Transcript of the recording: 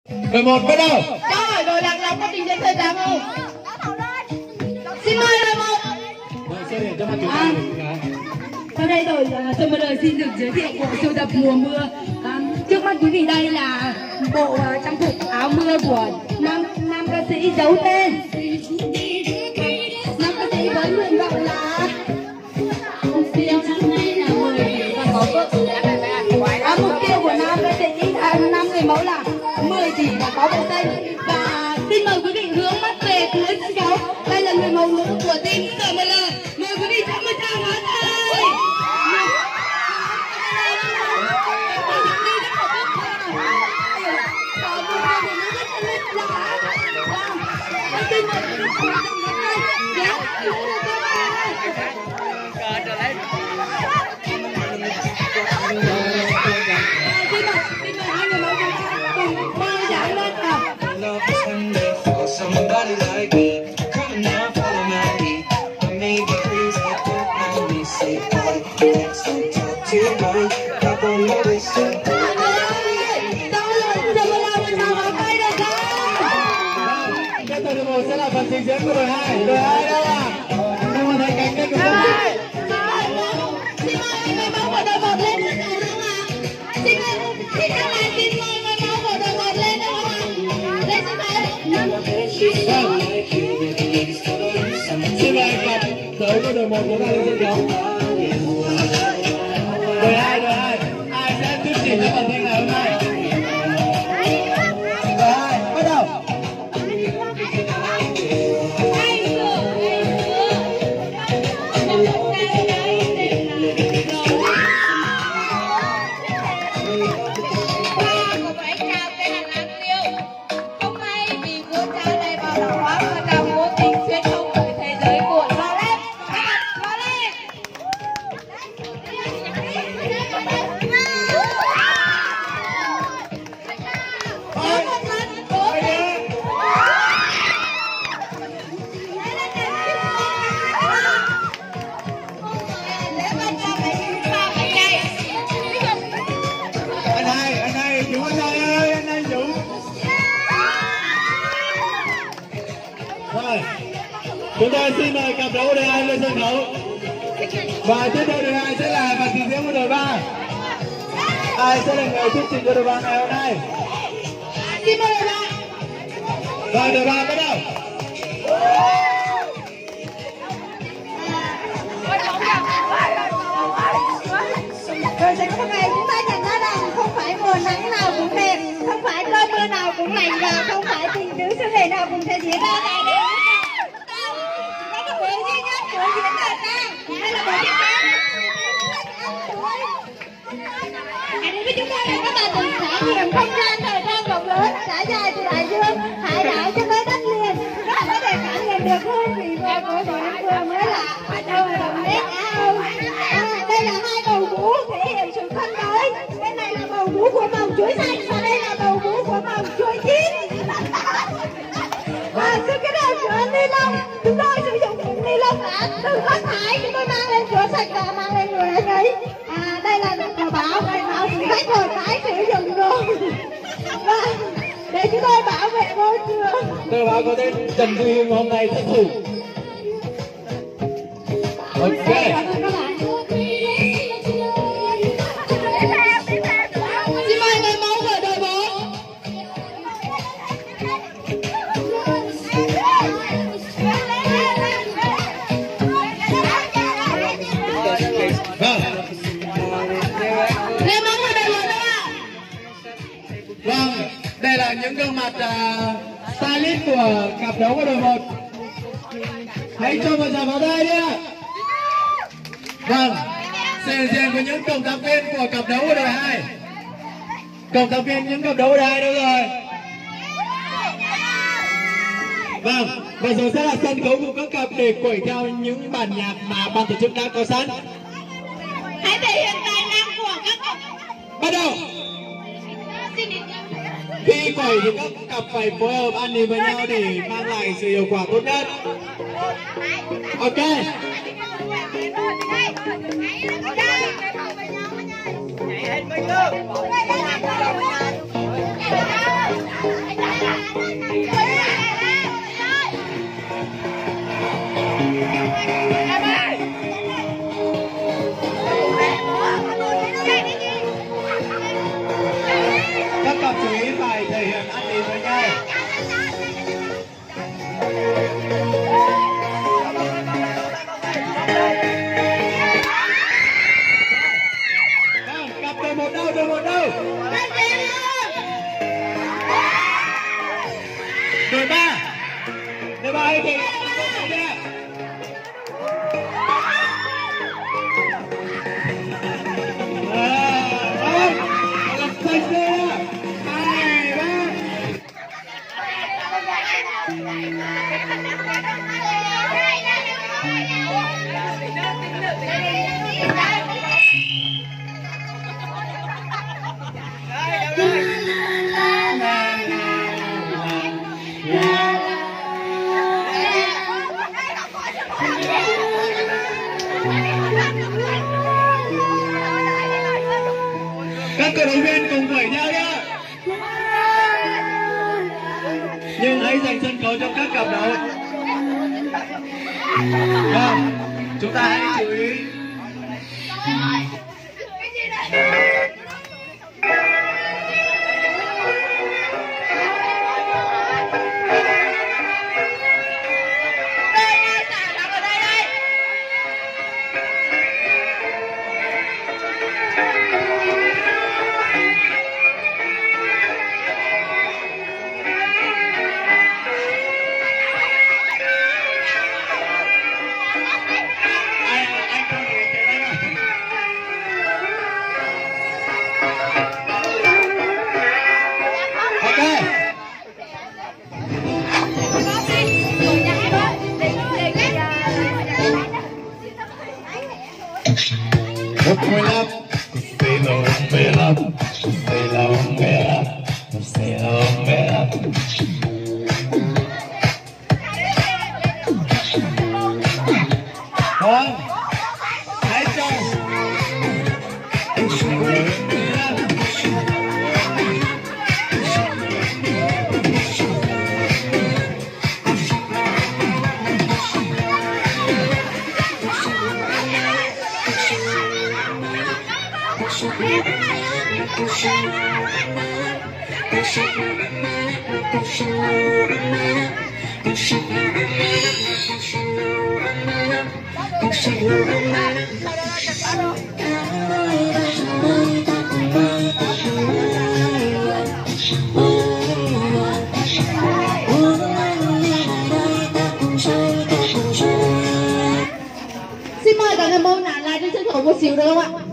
11 bắt đầu. Rồi, đội Lạc Long có trình diễn thời trang không? Xin mời đội 1. Sau đây đội Sân Mơ Đời xin được giới thiệu bộ sưu tập mùa mưa. Trước mắt quý vị đây là bộ trang phục áo mưa của nam ca sĩ giấu tên. Nam ca sĩ với nguyện vọng là mục tiêu năm nay là 10 tỷ và có vợ. Mục tiêu của nam ca sĩ nam người mẫu là 10 tỷ và có vợ tên. Và xin mời quý vị hướng mắt về cuối sân khấu. Đây là người mẫu nữ của team Sân Mơ Đời. Mời quý vị chào mừng chào đón thầy. Somebody like me, come now, follow my lead. I may be crazy, but I may say boy, let's don't talk too much. Not gonna let it say. Tiếp theo đội 1 sẽ là phần trình diễn của đội 2. Đội 2 đâu ạ? Không có thấy cánh đây của đội 2. Xin mời người mẫu của đội 1 lên sân khấu đúng không ạ? Xin mời người mẫu của đội 1 lên đúng không ạ? Lên sân khấu. Xin mời cặp tới của đội 1 chúng ta lên sân khấu. Đội 2, ai sẽ thuyết trình cho phần thi ngày hôm nay? Đội 2, bắt đầu. Chúng tôi xin mời cặp đấu đội 2 lên sân khấu. Và tiếp theo đội 2 sẽ là phần trình diễn của đội 3. Ai sẽ là người thuyết trình cho đội 3 ngày hôm nay? Xin mời đội 3. Rồi đội 3 bắt đầu. Rồi sẽ có một ngày chúng ta nhận ra rằng không phải mùa nắng nào cũng đẹp, không phải cơn mưa nào cũng lành và không phải tình tứ xuân về nào cũng sẽ diễn ra tại đây. Buổi duy nhất của diễn thời trang. Đây là buổi diễn hãy với chúng ta là các bạn cùng trải nghiệm không gian thời trang rộng lớn trải dài từ đại dương hải đảo cho tới đất liền. Các bạn có thể cảm nhận được hương vị vừa của bọn em vừa mới lạ đầu đồng nét áo. Đây là hai bầu vũ thể hiện sự thân tới. Bên này là bầu vũ của màu chuối xanh và đây là bầu vũ của màu chuối chín. Và sự kết hợp giữa ni lông, chúng tôi sử dụng những ni lông đã từ rác thải chúng tôi mang lên rửa sạch và mang lên người anh ấy. Đây là tờ báo phụ trách rồi tái sử dụng rồi. Và để chúng tôi bảo vệ môi trường. Tờ báo có tên Trần Duy Hưng hôm nay thất thủ. Ok. Xin mời người mẫu của đội 4. Vâng, đây là những gương mặt stylist của cặp đấu của đội 1. Hãy cho một tràng pháo tay đi ạ. Vâng, sự diện của những cộng tác viên của cặp đấu của đội 2. Cộng tác viên những cặp đấu của đội 2 đâu rồi? Vâng, bây giờ sẽ là sân khấu của các cặp để quẩy theo những bản nhạc mà ban tổ chức đã có sẵn. Hãy thể hiện tài năng của các cặp. Bắt đầu. Khi quẩy thì các cặp phải phối hợp ăn ý với nhau để mang lại sự hiệu quả tốt nhất. Ok. Nhảy hết mình luôn. ơi thì làm xanh ra 2, 3. Các cổ động viên cùng vẫy nhau nhé. Nhưng hãy dành sân khấu cho các cặp đấu. Vâng, chúng ta hãy chú ý. Hãy cho xin mời cả người môn nào lại trên sân khấu một xíu được không ạ?